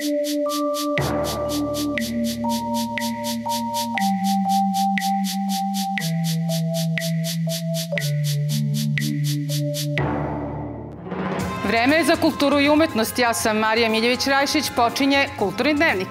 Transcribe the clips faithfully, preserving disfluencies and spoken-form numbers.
Vreme je za kulturu i umetnost. Ja sam Marija Miljević-Rajšić. Počinje Kulturni dnevnik.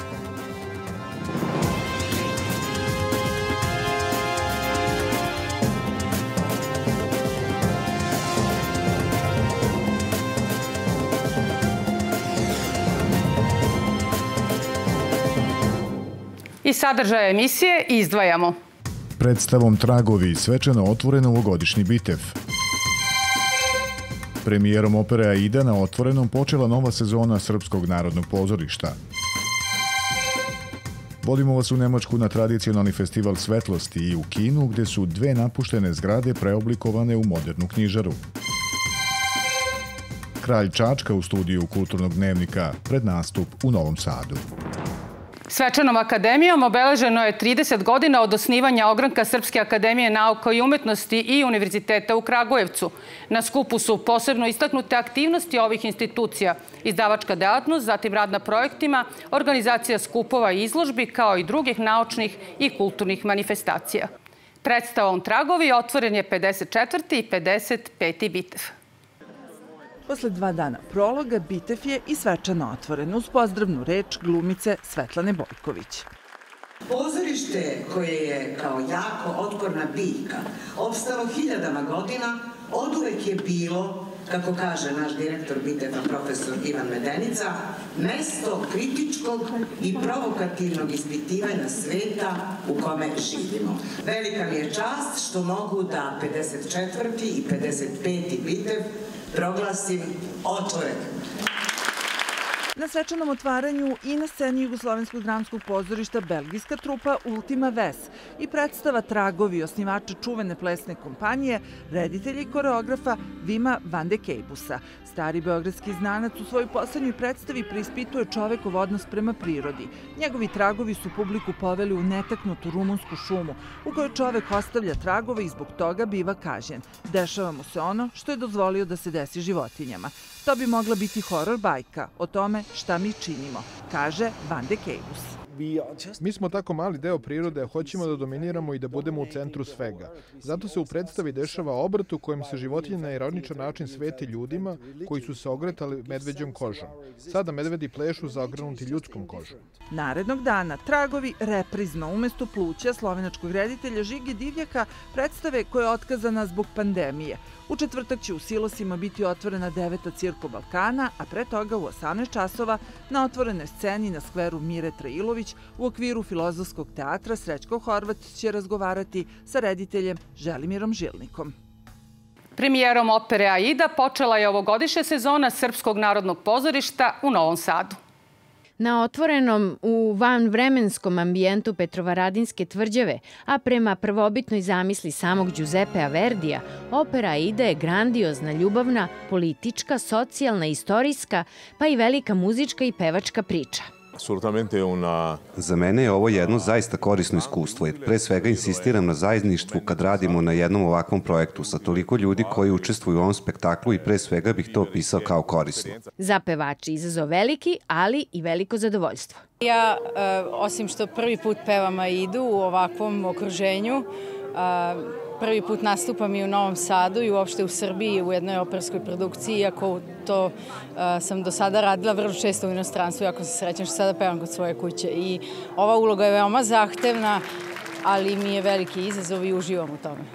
I sadržaje emisije izdvajamo. Predstavom Tragovi svečano otvoren ovogodišnji Bitev. Premijerom opere Aida na Otvorenom počela nova sezona Srpskog narodnog pozorišta. Vodimo vas u Nemačku na tradicionalni festival svetlosti i u Kinu, gde su dve napuštene zgrade preoblikovane u modernu knjižaru. Kralj Čačka u studiju Kulturnog dnevnika pred nastup u Novom Sadu. Svečanom akademijom obeleženo je trideset godina od osnivanja ogranka Srpske akademije nauka i umetnosti i Univerziteta u Kragujevcu. Na skupu su posebno istaknute aktivnosti ovih institucija, izdavačka delatnost, zatim rad na projektima, organizacija skupova i izložbi, kao i drugih naučnih i kulturnih manifestacija. Predstavom Tragovi otvoren je pedeset četvrti i pedeset peti Bitev. Posle dva dana prologa, Bitev je i svečano otvoren uz pozdravnu reč glumice Svetlane Bojković. Pozorište koje je kao jako otporna biljka opstalo hiljadama godina, oduvek je bilo, kako kaže naš direktor Biteva, profesor Ivan Medenica, mesto kritičkog i provokativnog ispitivanja sveta u kome živimo. Velika mi je čast što mogu da pedeset četvrti i pedeset peti Bitev proglasim otvorenim. Na svečanom otvaranju i na sceni Jugoslovenskog dramskog pozorišta belgijska trupa Ultima Ves i predstava Tragovi osnivača čuvene plesne kompanije, reditelja i koreografa Vima van de Kejbusa. Stari beogradski znanac u svojoj poslednjoj predstavi preispituje čovekov odnos prema prirodi. Njegovi tragovi su publiku poveli u netaknutu rumunsku šumu u kojoj čovek ostavlja tragove i zbog toga biva kažnjen. Dešava mu se ono što je dozvolio da se desi životinjama. To bi mogla biti horor bajka o tome šta mi činimo, kaže Van de Kejbus. Mi smo tako mali deo prirode, hoćemo da dominiramo i da budemo u centru svega. Zato se u predstavi dešava obrt u kojem se životinje na ironičan način svete ljudima koji su se ogretali medveđom kožom. Sada medvedi plešu zaogrnuti ljudskom kožom. Narednog dana Tragovi reprizno umesto Pluća slovenačkog reditelja Žige Divjaka predstave koja je otkazana zbog pandemije. U četvrtak će u Silosima biti otvorena deveta Cirko Balkana, a pre toga u osamnaest časova na otvorenoj sceni na skveru Mire Trailović u okviru Filozofskog teatra Srećko Horvat će razgovarati sa rediteljem Želimirom Žilnikom. Premijerom opere Aida počela je ovogodišnja sezona Srpskog narodnog pozorišta u Novom Sadu. Na otvorenom u vanvremenskom ambijentu Petrovaradinske tvrđave, a prema prvobitnoj zamisli samog Giuseppea Verdija, opera Aida je grandiozna, ljubavna, politička, socijalna, istorijska, pa i velika muzička i pevačka priča. Za mene je ovo jedno zaista korisno iskustvo, jer pre svega insistiram na zajedništvu kad radimo na jednom ovakvom projektu sa toliko ljudi koji učestvuju u ovom spektaklu i pre svega bih to opisao kao korisno. Za pevači izazov veliki, ali i veliko zadovoljstvo. Ja, osim što prvi put pevam Aidu u ovakvom okruženju, prvi put nastupam i u Novom Sadu i uopšte u Srbiji u jednoj operskoj produkciji, iako to sam do sada radila vrlo često u inostranstvu, jako se srećam što sada pevam kod svoje kuće. I ova uloga je veoma zahtevna, ali mi je veliki izazov i uživam u tome.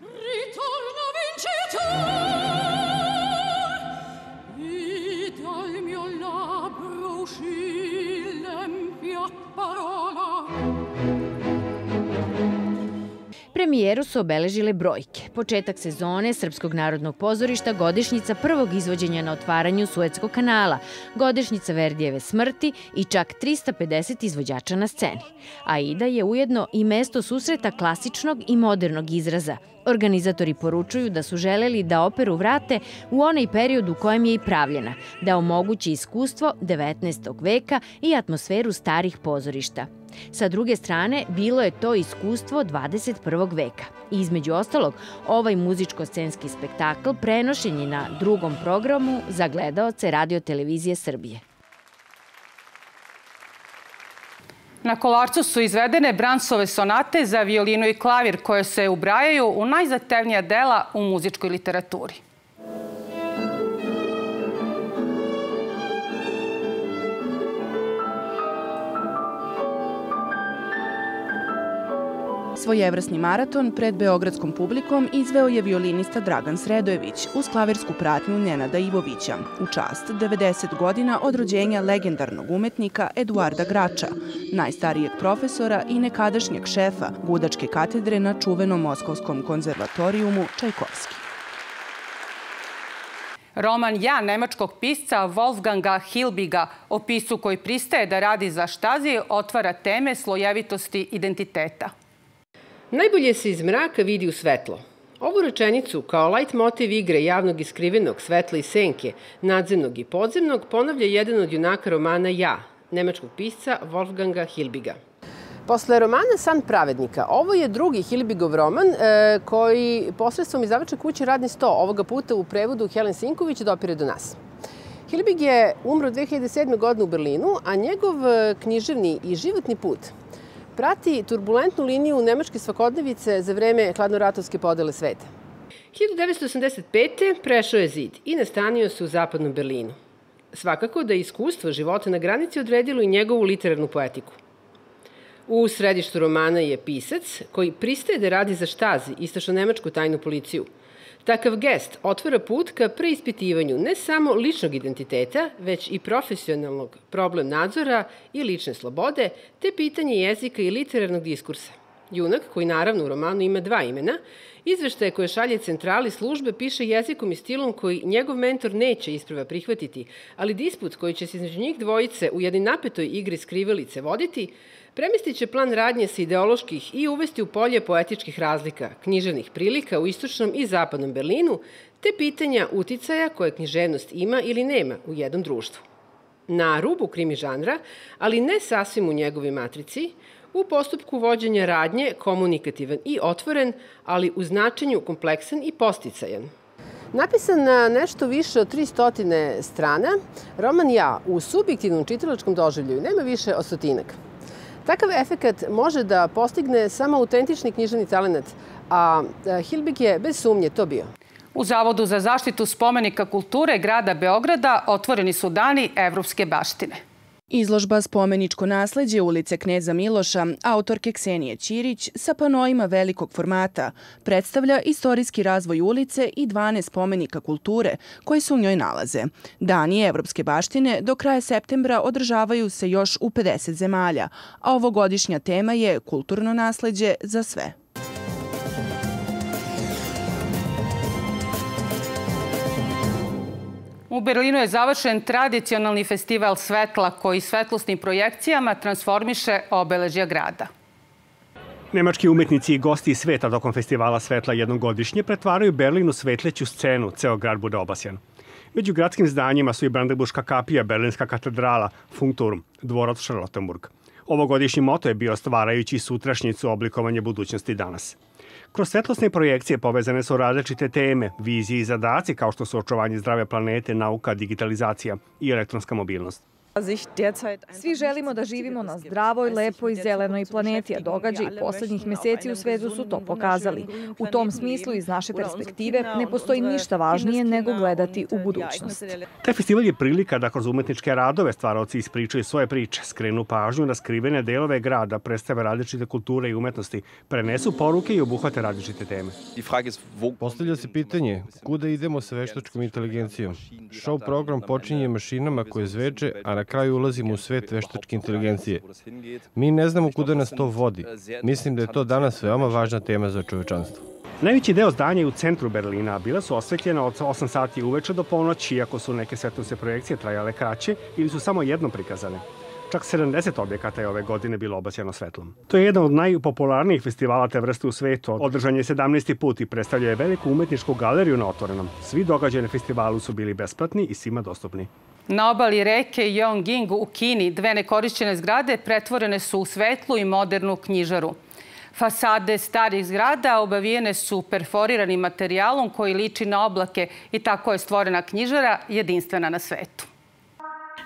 Premijeru su obeležile brojke. Početak sezone Srpskog narodnog pozorišta, godišnjica prvog izvođenja na otvaranju Suetskog kanala, godišnjica Verdijeve smrti i čak trista pedeset izvođača na sceni. Aida je ujedno i mesto susreta klasičnog i modernog izraza. Organizatori poručuju da su želeli da operu vrate u onaj period u kojem je i pravljena, da omogući iskustvo devetnaestog veka i atmosferu starih pozorišta. Sa druge strane, bilo je to iskustvo dvadeset prvog veka. I između ostalog, ovaj muzičko-scenski spektakl prenošen je na drugom programu za gledaoce Radio televizije Srbije. Na Kolarcu su izvedene Brahmsove sonate za violinu i klavir koje se ubrajaju u najzahtevnija dela u muzičkoj literaturi. Svojevrsni maraton pred beogradskom publikom izveo je violinista Dragan Sredojević uz klavirsku pratnju Nenada Ivovića u čast devedeset godina od rođenja legendarnog umetnika Eduarda Grača, najstarijeg profesora i nekadašnjeg šefa gudačke katedre na čuvenom Moskovskom konzervatorijumu Čajkovski. Roman Ja nemačkog pisca Wolfganga Hilbiga o pisu koji pristaje da radi za Štazi otvara teme slojevitosti identiteta. Najbolje se iz mraka vidi u svetlo. Ovu rečenicu kao lajt motiv igre javnog i skrivenog svetla i senke, nadzemnog i podzemnog, ponavlja jedan od junaka romana Ja, nemačkog pisca Wolfganga Hilbiga. Posle romana San pravednika, ovo je drugi Hilbigov roman koji posredstvom izdavačke kuće Radni sto, ovoga puta u prevodu Helen Sinković, dopire do nas. Hilbig je umro dve hiljade sedme. godine u Berlinu, a njegov književni i životni put prati turbulentnu liniju nemačke svakodnevice za vreme hladnoratovske podele sveta. hiljadu devetsto osamdeset pete. prešao je zid i nastanio se u zapadnom Berlinu. Svakako da je iskustvo života na granici odredilo i njegovu literarnu poetiku. U središtu romana je pisac koji pristaje da radi za Štazi, istočno-nemačku tajnu policiju. Takav gest otvara put ka preispitivanju ne samo ličnog identiteta, već i profesionalnog, problem nadzora i lične slobode, te pitanje jezika i literarnog diskursa. Junak, koji naravno u romanu ima dva imena, izveštaje koje šalje centrali službe piše jezikom i stilom koji njegov mentor neće isprva prihvatiti, ali disput koji će se između njih dvojice u jednoj napetoj igri skrivalice voditi, premestit će plan radnje sa ideoloških i uvesti u polje poetičkih razlika, književnih prilika u istočnom i zapadnom Berlinu, te pitanja uticaja koje književnost ima ili nema u jednom društvu. Na rubu krimi žanra, ali ne sasvim u njegovoj matrici, u postupku vođenja radnje komunikativan i otvoren, ali u značenju kompleksan i posticajan. Napisan na nešto više od tristo strana, roman Ja u subjektivnom čitalačkom doživljaju nema više od stotinak. Takav efekat može da postigne samo autentični književni talenat, a Hilbig je bez sumnje to bio. U Zavodu za zaštitu spomenika kulture grada Beograda otvoreni su dani evropske baštine. Izložba Spomeničko nasleđe ulice Kneza Miloša, autorke Ksenije Ćirić, sa panoima velikog formata, predstavlja istorijski razvoj ulice i dvanaest spomenika kulture koji se u njoj nalaze. Dani evropske baštine do kraja septembra održavaju se još u pedeset zemalja, a ovogodišnja tema je kulturno nasleđe za sve. U Berlinu je završen tradicionalni festival svetla koji svetlosnim projekcijama transformiše obeležja grada. Nemački umetnici i gosti iz sveta tokom festivala svetla jednom godišnje pretvaraju Berlin u svetleću scenu, ceo grad bude obasjan. Među gradskim zdanjima su i Brandenburška kapija, Berlinska katedrala, Funkturm, dvorac Charlottenburg. Ovogodišnji moto je bio stvarajući sutrašnjicu oblikovanje budućnosti danas. Kroz svetlosne projekcije povezane su različite teme, vizije i zadaci kao što su očuvanje zdrave planete, nauka, digitalizacija i elektronska mobilnost. Svi želimo da živimo na zdravoj, lepoj, zelenoj planeti, a događaji poslednjih meseci u svetu su to pokazali. U tom smislu, iz naše perspektive, ne postoji ništa važnije nego gledati u budućnost. Taj festival je prilika da kroz umetničke radove stvaraoci ispričaju svoje priče, skrenu pažnju na skrivene delove grada, predstave različite kulture i umetnosti, prenesu poruke i obuhvate različite teme. Postavlja se pitanje, kuda idemo sa veštačkom inteligencijom? Show program počinje mašinama koje zveče, a na kraju ulazimo u svet veštačke inteligencije. Mi ne znamo kuda nas to vodi. Mislim da je to danas veoma važna tema za čovečanstvo. Najveći deo zdanja je u centru Berlina, bila su osvetljena od osam sati uveče do ponoći, iako su neke svetlosne projekcije trajale kraće ili su samo jednom prikazane. Čak sedamdeset objekata je ove godine bilo obasjano svetlom. To je jedan od najpopularnijih festivala te vrste u svetu. Održan je sedamnaesti put i predstavlja je veliku umetničku galeriju na otvorenom. Svi događaji na festivalu su bili besplatni i svima dostupni. Na obali reke Yongjing u Kini dve nekorišćene zgrade pretvorene su u svetlu i modernu knjižaru. Fasade starih zgrada obavijene su perforiranim materijalom koji liči na oblake i tako je stvorena knjižara jedinstvena na svetu.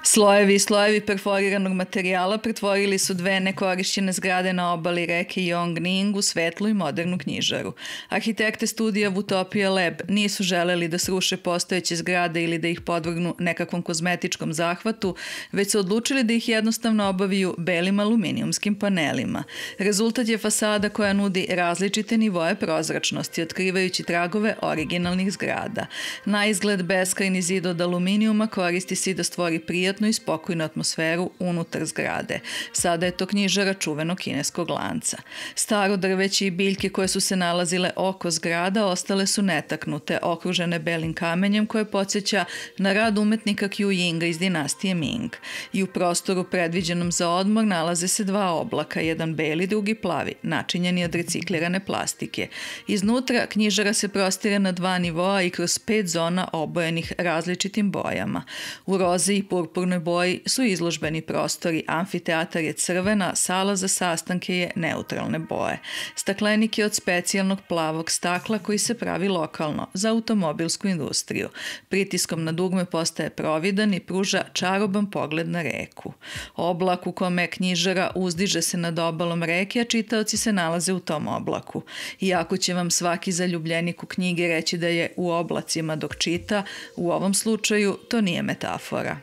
Slojevi i slojevi perforiranog materijala pretvorili su dve nekorišćene zgrade na obali reke Yongning u svetlu i modernu knjižaru. Arhitekte studija Utopia Lab nisu želeli da sruše postojeće zgrade ili da ih podvrgnu nekakvom kozmetičkom zahvatu, već su odlučili da ih jednostavno obaviju belim aluminijumskim panelima. Rezultat je fasada koja nudi različite nivoje prozračnosti, otkrivajući tragove originalnih zgrada. Na izgled beskrajni zid od aluminijuma koristi se da stvori prijatnu i spokojnu atmosferu unutar zgrade. Sada je to knjižara čuvenog kineskog lanca. Staro drveće i biljke koje su se nalazile oko zgrada ostale su netaknute, okružene belim kamenjem koje podsjeća na rad umetnika Qiu Yinga iz dinastije Ming. I u prostoru predviđenom za odmor nalaze se dva oblaka, jedan beli, drugi plavi, načinjeni od reciklirane plastike. Iznutra knjižara se prostire na dva nivoa i kroz pet zona obojenih različitim bojama. U roze i purpurnoj boji su izložbeni prostori, amfiteatar je crvena, sala za sastanke je neutralne boje. Staklenik je od specijalnog plavog stakla koji se pravi lokalno za automobilsku industriju. Pritiskom na dugme postaje providan i pruža čaroban pogled na reku. Oblak u kome knjižara uzdiže se nad obalom reke, a čitaoci se nalaze u tom oblaku. Iako će vam svaki zaljubljenik u knjigi reći da je u oblacima dok čita, u ovom slučaju to nije metafora.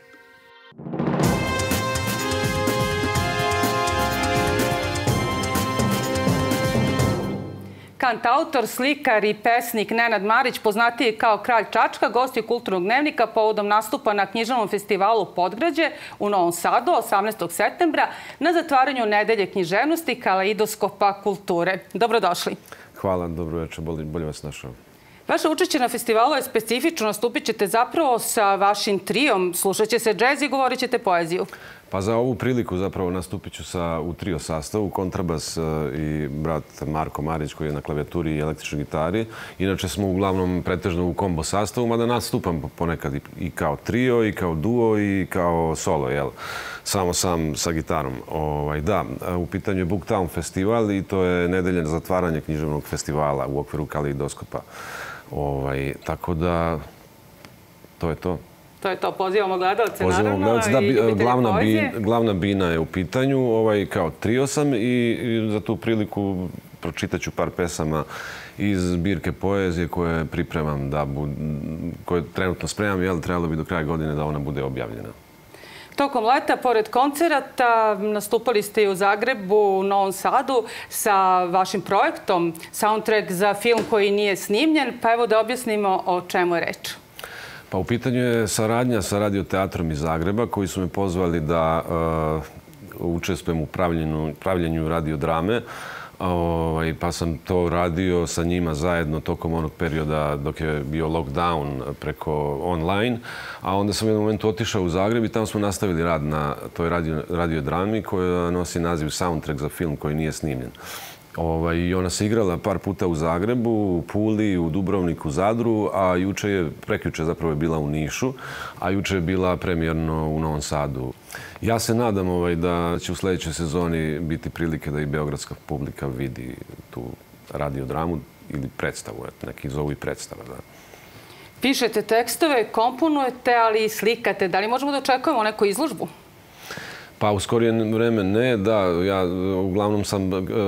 Kantautor, slikar i pesnik Nenad Marić, poznatiji kao Kralj Čačka, gost je Kulturnog dnevnika povodom nastupa na književnom festivalu Podgrađe u Novom Sadu osamnaestog septembra na zatvaranju nedelje književnosti Kaleidoskopa kulture. Dobrodošli. Hvala, dobro večer, bolje vas našao. Vaše učešće na festivalu je specifično, nastupit ćete zapravo sa vašim trijom, slušat će se džez i govorit ćete poeziju. Pa za ovu priliku zapravo nastupit ću sa, u trio sastavu, kontrabas i brat Marko Marić koji je na klavijaturi i električnoj gitari. Inače smo uglavnom pretežno u kombo sastavu, mada nastupam ponekad i kao trio, i kao duo, i kao solo, jel? Samo sam sa gitarom. Ovaj, da, u pitanju je Booktown festival i to je nedelje zatvaranje književnog festivala u okviru Kaleidoskopa. Ovaj, tako da, to je to. To je to, pozivamo gledalce, pozivamo naravno, gledalce, da, i ljubitelje glavna poezije. Bin, glavna bina je u pitanju, ovaj, kao trio sam i, i za tu priliku pročitat ću par pesama iz zbirke poezije koje pripremam, da bu, koje trenutno spremam, jel, trebalo bi do kraja godine da ona bude objavljena. Tokom leta, pored koncerata, nastupali ste i u Zagrebu, u Novom Sadu sa vašim projektom Soundtrack za film koji nije snimljen, pa evo da objasnimo o čemu je reč. Pa u pitanju je saradnja sa radioteatrom iz Zagreba koji su me pozvali da uh, učestvujem u pravljenju, pravljenju radiodrame. Ovaj, pa sam to radio sa njima zajedno tokom onog perioda dok je bio lockdown preko online. A onda sam u jednom momentu otišao u Zagreb i tamo smo nastavili rad na toj radio, radiodrami koja nosi naziv Soundtrack za film koji nije snimljen. Ovaj, I ona se igrala par puta u Zagrebu, u Puli, u Dubrovniku, Zadru, a juče je, prekjuče zapravo je bila u Nišu, a juče je bila premijerno u Novom Sadu. Ja se nadam ovaj, da će u sljedećoj sezoni biti prilike da i beogradska publika vidi tu radiodramu ili predstavu, neki zovu i predstava. Da. Pišete tekstove, komponujete, ali i slikate. Da li možemo da očekujemo neku izložbu? Pa u skorije vreme ne, da. Ja uglavnom sam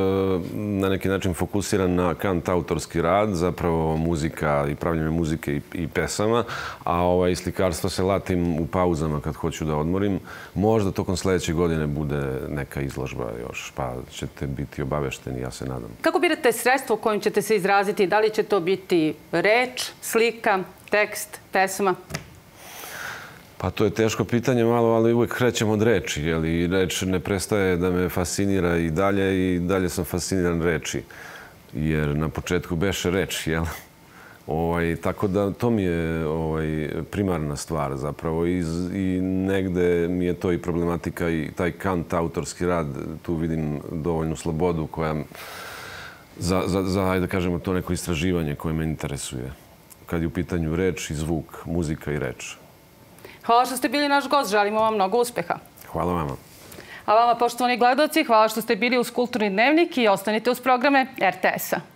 na neki način fokusiran na kantautorski rad, zapravo muzika i pravljenje muzike i, i pesama, a ovaj, slikarstvo se latim u pauzama kad hoću da odmorim. Možda tokom sljedeće godine bude neka izložba još, pa ćete biti obavešteni, ja se nadam. Kako birate sredstvo kojim ćete se izraziti? Da li će to biti reč, slika, tekst, pesma? Pa to je teško pitanje malo, ali uvijek krećem od reči. I reč ne prestaje da me fascinira i dalje i dalje sam fasciniran reči. Jer na početku beše reč, jel? Ovaj, tako da to mi je ovaj, primarna stvar zapravo I, i negde mi je to i problematika i taj kantautorski rad. Tu vidim dovoljnu slobodu koja za, za, za ajde da kažemo, to neko istraživanje koje me interesuje. Kad je u pitanju reč i zvuk, muzika i reč. Hvala što ste bili naš gost. Želimo vam mnogo uspeha. Hvala vama. A vama, poštovani gledaoci, hvala što ste bili uz Kulturni dnevnik i ostanite uz programe R T S-a.